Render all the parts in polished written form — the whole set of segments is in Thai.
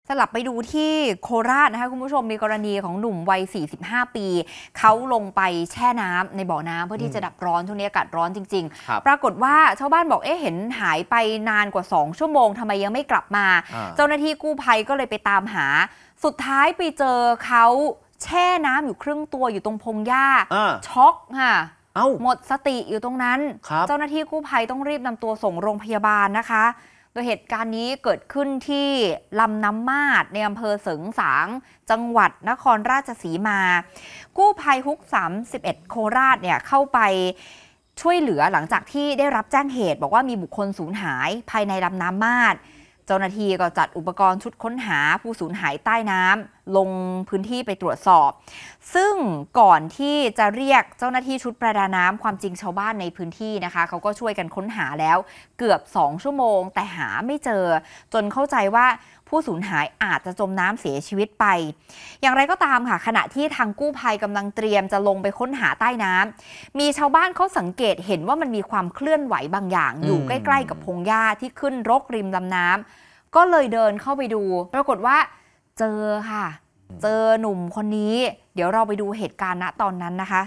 สลับไปดูที่โคราชนะคะคุณผู้ชมมีกรณีของหนุ่มวัย45 ปีเขาลงไปแช่น้ำในบ่อน้ำเพื่อที่จะดับร้อนช่วงนี้อากาศร้อนจริงๆปรากฏว่าชาวบ้านบอกเห็นหายไปนานกว่า2 ชั่วโมงทำไมยังไม่กลับมาเจ้าหน้าที่กู้ภัยก็เลยไปตามหาสุดท้ายไปเจอเขาแช่น้ำอยู่ครึ่งตัวอยู่ตรงพงหญ้าช็อกค่ะหมดสติอยู่ตรงนั้นเจ้าหน้าที่กู้ภัยต้องรีบนำตัวส่งโรงพยาบาลนะคะโดยเหตุการณ์นี้เกิดขึ้นที่ลำน้ำมาดในอำเภอเสริงสางจังหวัดนครราชสีมากู้ภัยฮุก31โคราชเนี่ยเข้าไปช่วยเหลือหลังจากที่ได้รับแจ้งเหตุบอกว่ามีบุคคลสูญหายภายในลำน้ำมาดเจ้าหน้าที่ก็จัดอุปกรณ์ชุดค้นหาผู้สูญหายใต้น้ำลงพื้นที่ไปตรวจสอบซึ่งก่อนที่จะเรียกเจ้าหน้าที่ชุดประดาน้ำความจริงชาวบ้านในพื้นที่นะคะเขาก็ช่วยกันค้นหาแล้วเกือบ2 ชั่วโมงแต่หาไม่เจอจนเข้าใจว่าผู้สูญหายอาจจะจมน้ำเสียชีวิตไปอย่างไรก็ตามค่ะขณะที่ทางกู้ภัยกำลังเตรียมจะลงไปค้นหาใต้น้ำมีชาวบ้านเขาสังเกตเห็นว่ามันมีความเคลื่อนไหวบางอย่างอยู่ใกล้ๆกับพงหญ้าที่ขึ้นรกริมลำน้ำก็เลยเดินเข้าไปดูปรากฏว่าเจอค่ะเจอหนุ่มคนนี้เดี๋ยวเราไปดูเหตุการณ์ณตอนนั้นนะคะ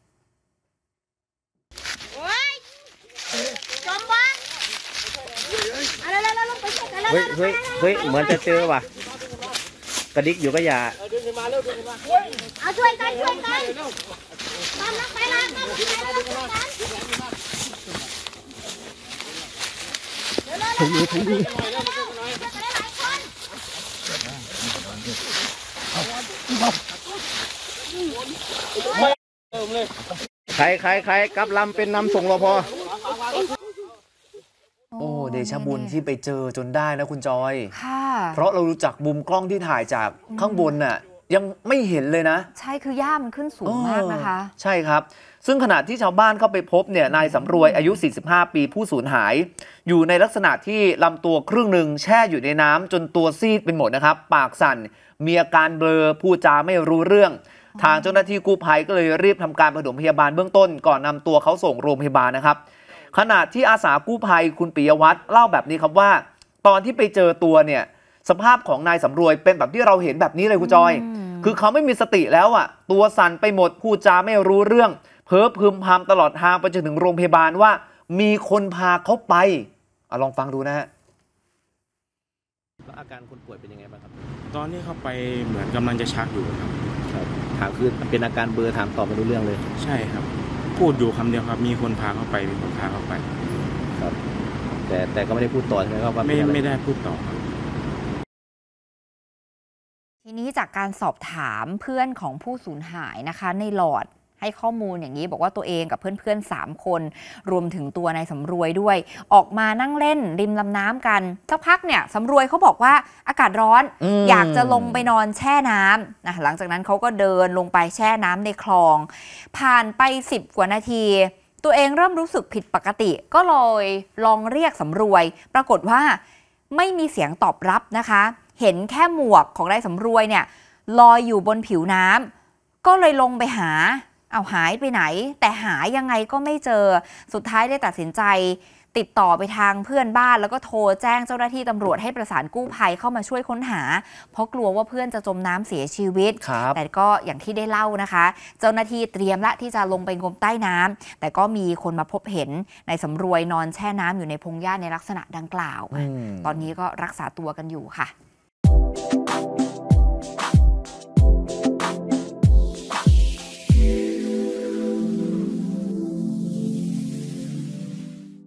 จมบ้านเฮ้ยเหมือนจะเจอว่ะกระดิกอยู่ก็อย่าเอาช่วยกันตามนักไปล้างกันถึงใครกับลำเป็นนำส่งรพ. โอ้เดชะบุญที่ไปเจอจนได้นะคุณจอยค่ะเพราะเรารู้จักมุมกล้องที่ถ่ายจากข้างบนน่ะยังไม่เห็นเลยนะใช่คือหญ้ามันขึ้นสูงมากนะคะใช่ครับซึ่งขณะที่ชาวบ้านเข้าไปพบเนี่ยนายสำรวยอายุ45 ปีผู้สูญหายอยู่ในลักษณะที่ลำตัวครึ่งหนึ่งแช่อยู่ในน้ำจนตัวซีดเป็นหมดนะครับปากสั่นมีอาการเบลอพูดจาไม่รู้เรื่องทางเจ้าหน้าที่กู้ภัยก็เลยรีบทำการปฐมพยาบาลเบื้องต้นก่อนนำตัวเขาส่งโรงพยาบาลนะครับขณะที่อาสากู้ภัยคุณปิยวัฒน์เล่าแบบนี้ครับว่าตอนที่ไปเจอตัวเนี่ยสภาพของนายสำรวยเป็นแบบที่เราเห็นแบบนี้เลยคุณจอยคือเขาไม่มีสติแล้วอ่ะตัวสั่นไปหมดพูดจาไม่รู้เรื่องเพ้อพึมพำตลอดทางไปจนถึงโรงพยาบาลว่ามีคนพาเขาไปลองฟังดูนะฮะอาการคนป่วยเป็นยังไงบ้างครับตอนนี้เข้าไปเหมือนกำลังจะชักอยู่ครับถามคือเป็นอาการเบลอถามตอบไม่รู้เรื่องเลยใช่ครับพูดอยู่คำเดียวครับมีคนพาเข้าไปครับแต่ก็ไม่ได้พูดต่อใช่ไหมครับว่าไม่ได้พูดต่อครับทีนี้จากการสอบถามเพื่อนของผู้สูญหายนะคะในหลอดให้ข้อมูลอย่างนี้บอกว่าตัวเองกับเพื่อนๆ3 คนรวมถึงตัวนายสำรวยด้วยออกมานั่งเล่นริมลำน้ำกันสักพักเนี่ยสำรวยเขาบอกว่าอากาศร้อนอยากจะลงไปนอนแช่น้ำนะหลังจากนั้นเขาก็เดินลงไปแช่น้ำในคลองผ่านไป10 กว่านาทีตัวเองเริ่มรู้สึกผิดปกติก็เลยลองเรียกสำรวยปรากฏว่าไม่มีเสียงตอบรับนะคะเห็นแค่หมวกของนายสำรวยเนี่ยลอยอยู่บนผิวน้ำก็เลยลงไปหาเอาหายไปไหนแต่หายังไงก็ไม่เจอสุดท้ายได้ตัดสินใจติดต่อไปทางเพื่อนบ้านแล้วก็โทรแจ้งเจ้าหน้าที่ตำรวจให้ประสานกู้ภัยเข้ามาช่วยค้นหาเพราะกลัวว่าเพื่อนจะจมน้ำเสียชีวิตแต่ก็อย่างที่ได้เล่านะคะเจ้าหน้าที่เตรียมละที่จะลงไปงมใต้น้ำแต่ก็มีคนมาพบเห็นนายสำรวยนอนแช่น้ำอยู่ในพงหญ้าในลักษณะดังกล่าวตอนนี้ก็รักษาตัวกันอยู่ค่ะ